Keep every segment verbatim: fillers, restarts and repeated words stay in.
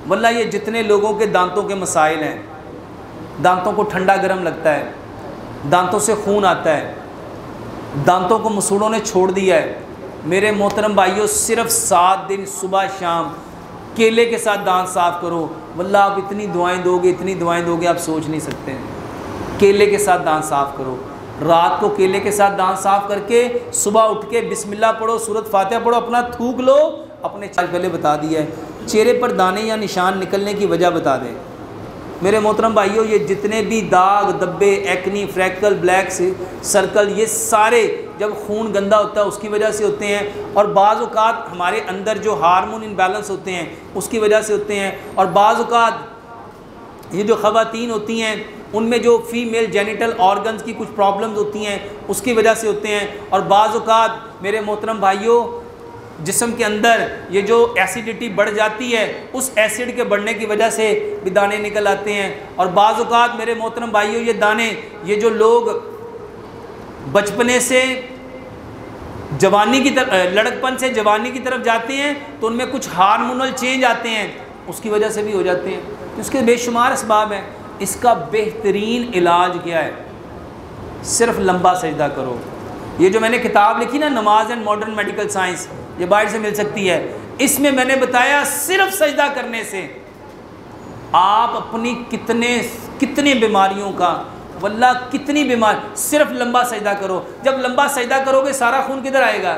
वल्लाह ये जितने लोगों के दांतों के मसाइल हैं, दांतों को ठंडा गर्म लगता है, दांतों से खून आता है, दांतों को मसूड़ों ने छोड़ दिया है, मेरे मोहतरम भाइयों सिर्फ सात दिन सुबह शाम केले के साथ दांत साफ़ करो। वल्लाह आप इतनी दुआएं दोगे, इतनी दुआएं दोगे आप सोच नहीं सकते। केले के साथ दांत साफ़ करो, रात को केले के साथ दांत साफ़ करके सुबह उठ के बिस्मिल्लाह पढ़ो, सूरत फातिहा पढ़ो, अपना थूक लो। अपने चाल पहले बता दिया है, चेहरे पर दाने या निशान निकलने की वजह बता दें। मेरे मोहतरम भाइयों ये जितने भी दाग धब्बे, एक्नी, फ्रैकल, ब्लैक सर्कल, ये सारे जब खून गंदा होता है उसकी वजह से होते हैं, और बाज़ औक़ात हमारे अंदर जो हार्मोन इम्बैलेंस होते हैं उसकी वजह से होते हैं, और बाज़ औक़ात ये जो ख़वातीन होती हैं उनमें जो फीमेल जेनिटल ऑर्गन्स की कुछ प्रॉब्लम्स होती हैं उसकी वजह से होते हैं, और बाज़ औक़ात मेरे मोहतरम भाइयों जिस्म के अंदर ये जो एसिडिटी बढ़ जाती है उस एसिड के बढ़ने की वजह से भी दाने निकल आते हैं। और बाज़ औक़ात मेरे मोहतरम भाइयों ये दाने, ये जो लोग बचपने से जवानी की तरफ, लड़कपन से जवानी की तरफ जाते हैं तो उनमें कुछ हार्मोनल चेंज आते हैं, उसकी वजह से भी हो जाते हैं। तो इसके बेशुमार असबाब हैं। इसका बेहतरीन इलाज क्या है? सिर्फ लंबा सजदा करो। ये जो मैंने किताब लिखी ना, नमाज एंड मॉडर्न मेडिकल साइंस, ये बाहर से मिल सकती है। इसमें मैंने बताया सिर्फ सजदा करने से आप अपनी कितने कितनी बीमारियों का, वल्लाह कितनी बीमार, सिर्फ लंबा सजदा करो। जब लंबा सजदा करोगे सारा खून किधर आएगा?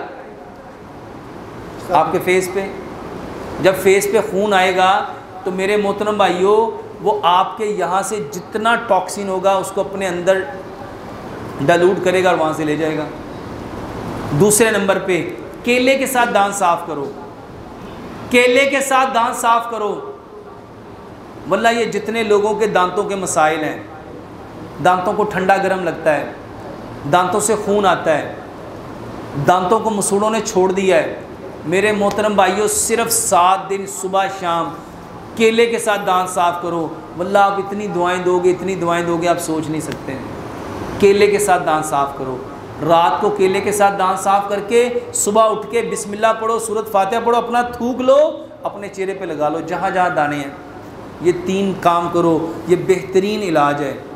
आपके फेस पे। जब फेस पे खून आएगा तो मेरे मोहतरम भाइयों वो आपके यहाँ से जितना टॉक्सिन होगा उसको अपने अंदर डाइल्यूट करेगा और वहाँ से ले जाएगा। दूसरे नंबर पे केले के साथ दांत साफ़ करो, केले के साथ दांत साफ़ करो। वल्लाह ये जितने लोगों के दांतों के मसाइल हैं, दांतों को ठंडा गर्म लगता है, दांतों से खून आता है, दांतों को मसूड़ों ने छोड़ दिया है, मेरे मोहतरम भाइयों सिर्फ सात दिन सुबह शाम केले के साथ दांत साफ़ करो। वल्लाह आप इतनी दुआएं दोगे, इतनी दुआएं दोगे आप सोच नहीं सकते। केले के साथ दांत साफ़ करो, रात को केले के साथ दांत साफ़ करके सुबह उठ के बिस्मिल्लाह पढ़ो, सूरत फातिहा पढ़ो, अपना थूक लो, अपने चेहरे पे लगा लो जहाँ जहाँ दाने हैं। ये तीन काम करो, ये बेहतरीन इलाज है।